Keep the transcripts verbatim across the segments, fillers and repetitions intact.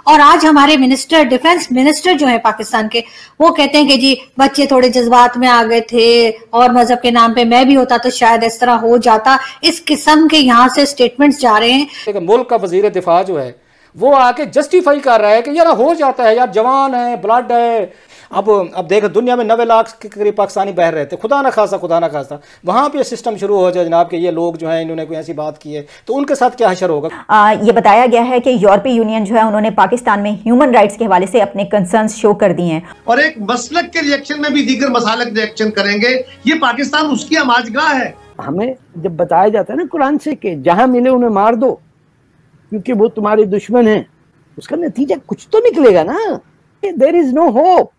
और आज हमारे मिनिस्टर, डिफेंस मिनिस्टर जो है पाकिस्तान के, वो कहते हैं कि जी बच्चे थोड़े जज्बात में आ गए थे और मजहब के नाम पे मैं भी होता तो शायद इस तरह हो जाता। इस किस्म के यहाँ से स्टेटमेंट्स जा रहे हैं। मुल्क का वजीर दिफा जो है वो आके जस्टिफाई कर रहा है कि यार हो जाता है यार, जवान है, ब्लड है। अब अब देख दुनिया में नब्बे लाख के करीब पाकिस्तानी बह रहे थे, खुदा ना खासा खुदा ना खासा वहाँ पे सिस्टम शुरू हो जाए जनाब कि ये लोग जो हैं इन्होंने कोई ऐसी बात की है तो उनके साथ क्या हशर होगा। आ, ये बताया गया है कि यूरोपीय यूनियन जो है उन्होंने पाकिस्तान में ह्यूमन राइट्स के हवाले से अपने कंसर्न्स शो कर दिए हैं और एक मसलक के रिएक्शन में भी दीगर मसालक रिएक्शन करेंगे। ये पाकिस्तान उसकी आमाजगाह है। हमें जब बताया जाता है ना कुरान से कि जहां मिले उन्हें मार दो क्योंकि वो तुम्हारे दुश्मन हैं, उसका नतीजा कुछ तो निकलेगा ना। There is no hope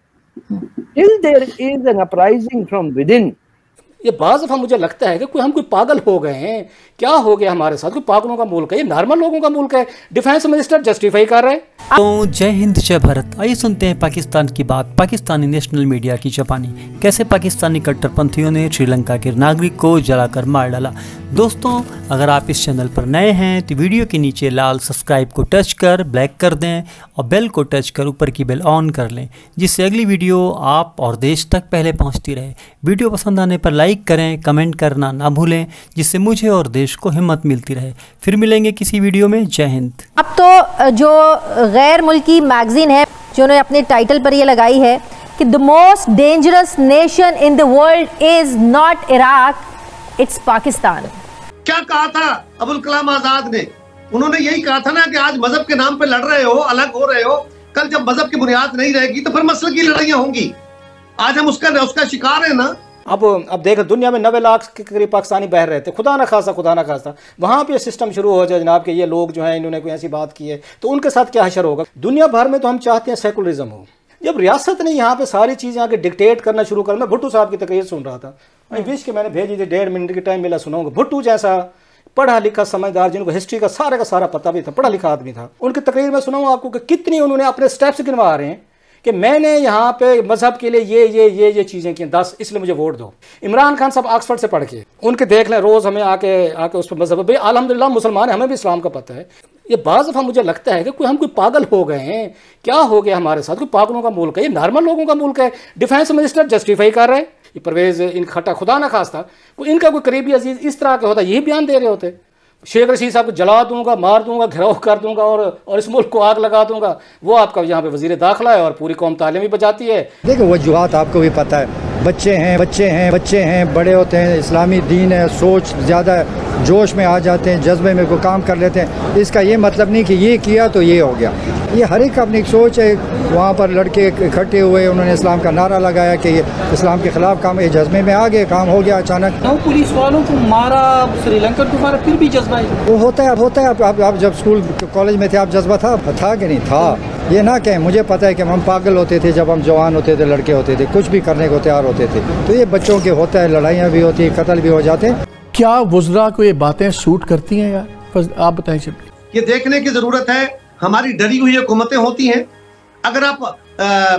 till there is an uprising from within। ये बाज़ दफ़ा मुझे लगता है कि कोई हम कोई पागल हो गए हैं, क्या हो गया हमारे साथ, कोई पागलों का मुल्क है, ये नॉर्मल लोगों का मुल्क है। डिफेंस मिनिस्टर जस्टिफाई कर रहे हैं। तो जय हिंद जय भारत। आइए सुनते हैं पाकिस्तान की बात, पाकिस्तानी नेशनल मीडिया की जापानी, कैसे पाकिस्तानी कट्टरपंथियों ने श्रीलंका के नागरिक को जलाकर मार डाला। दोस्तों अगर आप इस चैनल पर नए हैं तो वीडियो के नीचे लाल सब्सक्राइब को टच कर ब्लैक कर दें और बेल को टच कर ऊपर की बेल ऑन कर लें, जिससे अगली वीडियो आप और देश तक पहले पहुंचती रहे। वीडियो पसंद आने पर लाइक करें, कमेंट करना ना भूलें, जिससे मुझे और देश को हिम्मत मिलती रहे। फिर मिलेंगे किसी वीडियो में। जय हिंद। अब तो जो गैर मुल्की मैगजीन है जिन्होंने अपने टाइटल पर ये लगाई है कि the most dangerous nation in the world is not Iraq, it's Pakistan. क्या कहा था अबुल कलाम आजाद ने? उन्होंने यही कहा था ना कि आज मजहब के नाम पे लड़ रहे हो, अलग हो रहे हो, कल जब मजहब की बुनियाद नहीं रहेगी तो फिर मसले की लड़ाइयां होंगी। आज हम उसका उसका शिकार है ना। अब अब देख दुनिया में नब्बे लाख के करीब पाकिस्तानी बह रहे थे, खुदा ना खासा खुदा ना खासा वहाँ पे सिस्टम शुरू हो जाए जनाब कि ये लोग जो हैं इन्होंने कोई ऐसी बात की है तो उनके साथ क्या हशर होगा। दुनिया भर में तो हम चाहते हैं सेकुलरिज्म हो। जब रियासत ने यहाँ पे सारी चीज़ें आके डिक्टेट करना शुरू कर, मैं भुट्टो साहब की तकरीर सुन रहा था, मैं विश के मैंने भेजी थी, डेढ़ मिनट की टाइम मिला सुनाऊंगा। भुट्टो जैसा पढ़ा लिखा समझदार, जिनको हिस्ट्री का सारा का सारा पता भी था, पढ़ा लिखा आदमी था, उनकी तकरीर में सुनाऊँ आपको कि कितनी उन्होंने अपने स्टेप्स गिनवा रहे हैं कि मैंने यहाँ पे मजहब के लिए ये ये ये ये चीज़ें की दस, इसलिए मुझे वोट दो। इमरान खान साहब ऑक्सफर्ड से पढ़ के उनके देख लें, रोज़ हमें आके आके उस पर मजहब, भाई अल्हम्दुलिल्लाह मुसलमान है, हमें भी इस्लाम का पता है। ये बाज़ दफ़ा मुझे लगता है कि कोई हम कोई पागल हो गए हैं, क्या हो गया हमारे साथ, कोई पागलों का मुल्क है, ये नॉर्मल लोगों का मुल्क है। डिफेंस मिनिस्टर जस्टिफाई कर रहे हैं। ये परवेज इन खट्टा खुदा ना खास्ता कोई इनका कोई करीबी अजीज इस तरह के होता, यही बयान दे रहे होते, शेख रशीद साहब को जला दूंगा, मार दूंगा, घिराव कर दूंगा और और इस मुल्क को आग लगा दूंगा। वो आपका यहाँ पे वजीर दाखिला है और पूरी कौम तालीम भी बजाती है। देखो वजूहात आपको भी पता है, बच्चे हैं बच्चे हैं बच्चे हैं बड़े होते हैं, इस्लामी दीन है, सोच ज़्यादा जोश में आ जाते हैं, जज्बे में कोई काम कर लेते हैं। इसका ये मतलब नहीं कि ये किया तो ये हो गया। ये हर एक अपनी एक सोच है। वहाँ पर लड़के इकट्ठे हुए, उन्होंने इस्लाम का नारा लगाया कि ये इस्लाम के ख़िलाफ़ काम, ये जज्बे में आ गए, काम हो गया अचानक। नौ पुलिस वालों को मारा, श्रीलंका को मारा, फिर भी जज्बा है। वो होता है होता है आप, आप, आप जब स्कूल कॉलेज में थे आप जज्बा था था कि नहीं था? ये ना कहें, मुझे पता है कि हम पागल होते थे जब हम जवान होते थे, लड़के होते थे, कुछ भी करने को तैयार होते थे। तो ये बच्चों के होता है, लड़ाइयाँ भी होती है, कत्ल भी हो जाते हैं। क्या वज़रा को ये बातें सूट करती हैं यार? आप बताएं। ये देखने की जरूरत है। हमारी डरी हुई हुकूमतें होती हैं। अगर आप आ,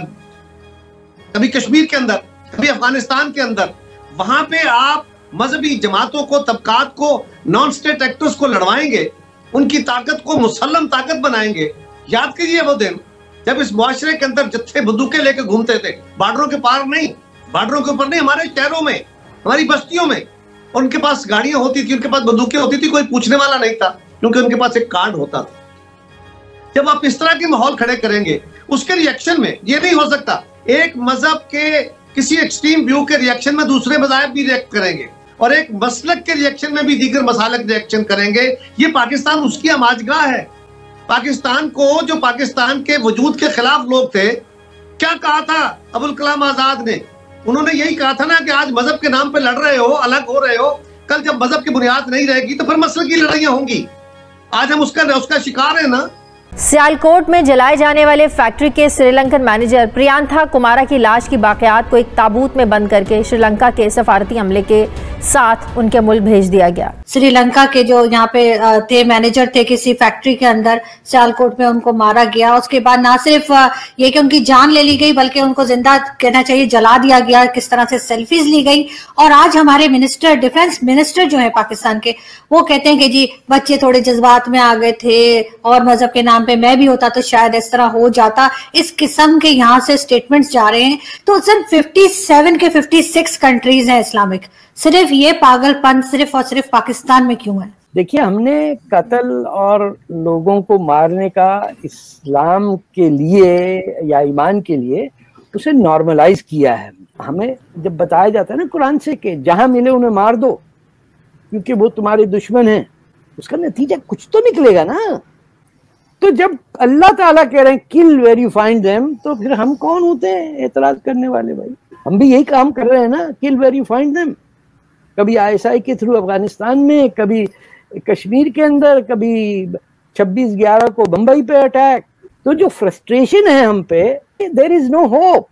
कभी कश्मीर के अंदर, कभी अफगानिस्तान के अंदर, वहां पे आप मजहबी जमातों को, तबकात को, नॉन स्टेट एक्टर्स को लड़वाएंगे, उनकी ताकत को मुसल्लम ताकत बनाएंगे। याद कीजिए वो दिन जब इस मुआशरे के अंदर जत्थे बंदूकें लेकर घूमते थे, बॉर्डरों के पार नहीं, बॉर्डरों के ऊपर नहीं, हमारे शहरों में, हमारी बस्तियों में, और उनके पास गाड़ियां होती थी, उनके पास बंदूकें होती थी, कोई पूछने वाला नहीं था क्योंकि उनके पास एक कार्ड होता था। जब आप इस तरह के माहौल खड़े करेंगे, उसके रिएक्शन में ये नहीं हो सकता एक मजहब के किसी एक्सट्रीम व्यू के रिएक्शन में दूसरे मज़ाहिब भी रिएक्ट करेंगे और एक मसलक के रिएक्शन में भी दीगर मसालक रिएक्शन करेंगे। ये पाकिस्तान उसकी आमाजगाह है। पाकिस्तान को, जो पाकिस्तान के वजूद के खिलाफ लोग थे, क्या कहा था अबुल कलाम आजाद ने? उन्होंने यही कहा था ना कि आज मजहब के नाम पे लड़ रहे हो, अलग हो रहे हो, कल जब मजहब की बुनियाद नहीं रहेगी तो फिर मसले की लड़ाइयां होंगी। आज हम उसका उसका शिकार है ना। सियालकोट में जलाए जाने वाले फैक्ट्री के श्रीलंकन मैनेजर प्रियांथा कुमारा की लाश की बाक़ियात को एक ताबूत में बंद करके श्रीलंका के सफारती अमले के साथ उनके मुल्क भेज दिया गया। श्रीलंका के जो यहाँ पे थे मैनेजर थे किसी फैक्ट्री के अंदर सियालकोट में, उनको मारा गया। उसके बाद ना सिर्फ ये कि उनकी जान ले ली गई बल्कि उनको जिंदा कहना चाहिए जला दिया गया, किस तरह से सेल्फीज ली गई। और आज हमारे मिनिस्टर डिफेंस मिनिस्टर जो है पाकिस्तान के, वो कहते हैं कि जी बच्चे थोड़े जज्बात में आ गए थे और मजहब के नाम पे मैं भी होता तो शायद इस तरह हो जाता। इस किस्म के यहाँ से स्टेटमेंट्स जा रहे हैं। तो सन सत्तावन के छप्पन कंट्रीज हैं इस्लामिक, सिर्फ ये पागलपन सिर्फ और सिर्फ पाकिस्तान में क्यों है? देखिए, हमने कत्ल और लोगों को मारने का इस्लाम के लिए या ईमान के लिए उसे नॉर्मलाइज किया है। हमें जब बताया जाता है ना कुरान से कि जहां मिले उन्हें मार दो क्योंकि वो तुम्हारे दुश्मन हैं, उसका नतीजा कुछ तो निकलेगा ना। तो जब अल्लाह ताला कह रहे हैं kill where you find them, तो फिर हम कौन होते हैं एतराज करने वाले? भाई हम भी यही काम कर रहे हैं ना, kill where you find them. कभी आईएसआई के थ्रू अफगानिस्तान में, कभी कश्मीर के अंदर, कभी छब्बीस ग्यारह को बंबई पे अटैक। तो जो फ्रस्ट्रेशन है हम पे, there is no hope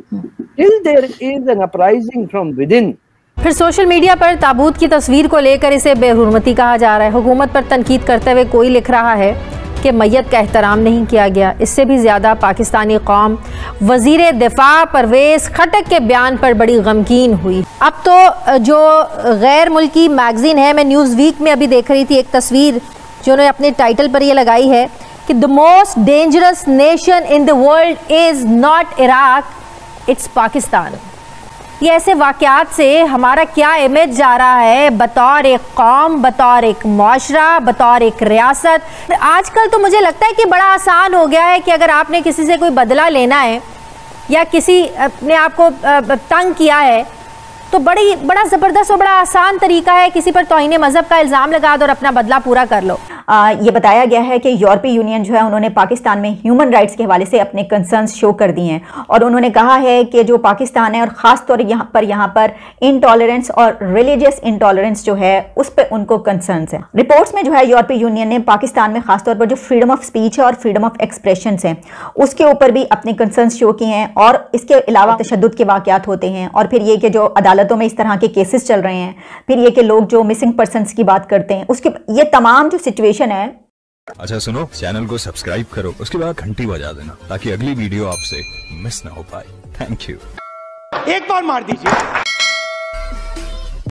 till there is an uprising from within. फिर सोशल मीडिया पर ताबूत की तस्वीर को लेकर इसे बेहुरमती कहा जा रहा है। हुकूमत पर तनकीद करते हुए कोई लिख रहा है कि मैयत का एहतराम नहीं किया गया। इससे भी ज़्यादा पाकिस्तानी कौम वज़ीर दिफा परवेज़ खटक के बयान पर बड़ी गमगीन हुई। अब तो जो गैर मुल्की मैगज़ीन है, मैं न्यूज़ वीक में अभी देख रही थी एक तस्वीर जो उन्होंने अपने टाइटल पर ये लगाई है कि the most dangerous nation in the world is not Iraq, it's Pakistan. ये ऐसे वाक़यात से हमारा क्या इमेज जा रहा है बतौर एक कौम, बतौर एक मुआशरा, बतौर एक रियासत। आजकल तो मुझे लगता है कि बड़ा आसान हो गया है कि अगर आपने किसी से कोई बदला लेना है या किसी अपने आप को तंग किया है तो बड़ी बड़ा ज़बरदस्त और बड़ा आसान तरीका है किसी पर तौहीन मज़हब का इल्ज़ाम लगा दो और अपना बदला पूरा कर लो। आ, ये बताया गया है कि यूरोपीय यूनियन जो है उन्होंने पाकिस्तान में ह्यूमन राइट्स के हवाले से अपने कंसर्न्स शो कर दिए हैं और उन्होंने कहा है कि जो पाकिस्तान है और ख़ास तौर यहाँ पर यहाँ पर इनटॉलरेंस और रिलीजियस इनटॉलरेंस जो है उस पर उनको कंसर्न्स है। रिपोर्ट्स में जो है यूरोपीय यूनियन ने पाकिस्तान में खासतौर पर जो फ्रीडम ऑफ स्पीच है और फ्रीडम ऑफ एक्सप्रेशन है उसके ऊपर भी अपने कंसर्न्स शो किए हैं। और इसके अलावा तशद्दुद के वाक़यात होते हैं और फिर ये कि जो अदालतों में इस तरह के केसेस चल रहे हैं, फिर ये कि लोग जो मिसिंग पर्सन्स की बात करते हैं, उसके ये तमाम जो सिचुएशन है। अच्छा सुनो, चैनल को सब्सक्राइब करो, उसके बाद घंटी बजा देना ताकि अगली वीडियो आपसे मिस ना हो पाए। Thank you. एक बार मार दीजिए।